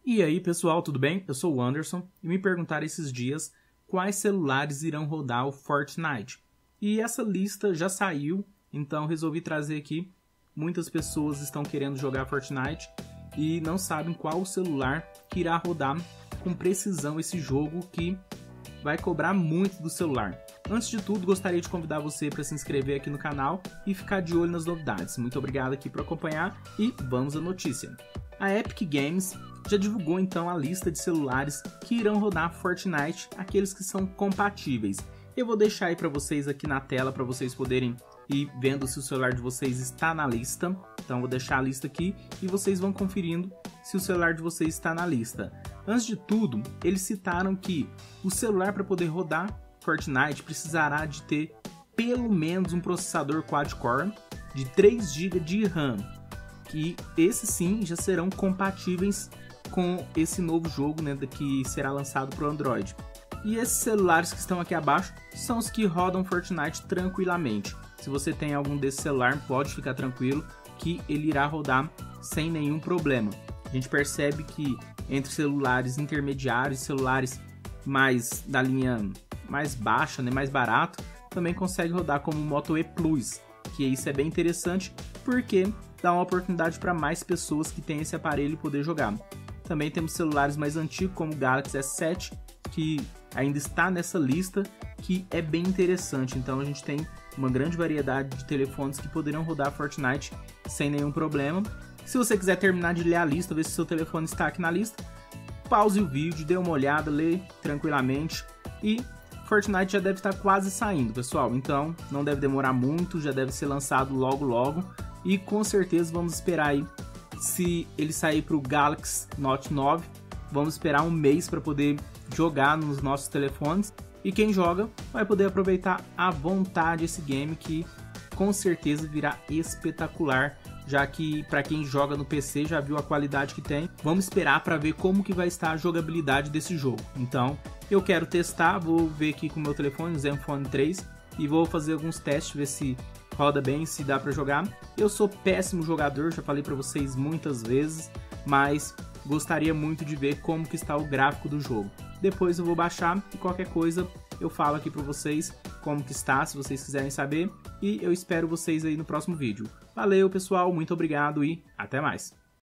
E aí pessoal, tudo bem? Eu sou o Anderson e me perguntaram esses dias quais celulares irão rodar o Fortnite. E essa lista já saiu, então resolvi trazer aqui. Muitas pessoas estão querendo jogar Fortnite e não sabem qual o celular que irá rodar com precisão esse jogo que vai cobrar muito do celular. Antes de tudo, gostaria de convidar você para se inscrever aqui no canal e ficar de olho nas novidades. Muito obrigado aqui por acompanhar e vamos à notícia. A Epic Games já divulgou então a lista de celulares que irão rodar Fortnite, aqueles que são compatíveis. Eu vou deixar aí para vocês aqui na tela para vocês poderem ir vendo se o celular de vocês está na lista. Então vou deixar a lista aqui e vocês vão conferindo se o celular de vocês está na lista. Antes de tudo, eles citaram que o celular para poder rodar Fortnite precisará de ter pelo menos um processador quad-core de 3 GB de RAM, que esses sim já serão compatíveis com esse novo jogo, né, que será lançado para o Android. E esses celulares que estão aqui abaixo são os que rodam Fortnite tranquilamente. Se você tem algum desse celular, pode ficar tranquilo que ele irá rodar sem nenhum problema. A gente percebe que entre celulares intermediários e celulares mais da linha mais baixa, né, mais barato, também consegue rodar como o Moto E Plus, que isso é bem interessante porque dá uma oportunidade para mais pessoas que têm esse aparelho poder jogar. Também temos celulares mais antigos como o Galaxy S7, que ainda está nessa lista, que é bem interessante. Então a gente tem uma grande variedade de telefones que poderão rodar Fortnite sem nenhum problema. Se você quiser terminar de ler a lista, ver se seu telefone está aqui na lista, pause o vídeo, dê uma olhada, lê tranquilamente. E Fortnite já deve estar quase saindo, pessoal. Então não deve demorar muito, já deve ser lançado logo logo. E com certeza vamos esperar aí, se ele sair para o Galaxy Note 9, vamos esperar um mês para poder jogar nos nossos telefones. E quem joga vai poder aproveitar à vontade esse game, que com certeza virá espetacular, já que para quem joga no PC já viu a qualidade que tem. Vamos esperar para ver como que vai estar a jogabilidade desse jogo. Então eu quero testar, vou ver aqui com o meu telefone, o Zenfone 3, e vou fazer alguns testes, ver se roda bem, se dá para jogar. Eu sou péssimo jogador, já falei para vocês muitas vezes, mas gostaria muito de ver como que está o gráfico do jogo. Depois eu vou baixar e qualquer coisa eu falo aqui para vocês como que está, se vocês quiserem saber. E eu espero vocês aí no próximo vídeo. Valeu pessoal, muito obrigado e até mais!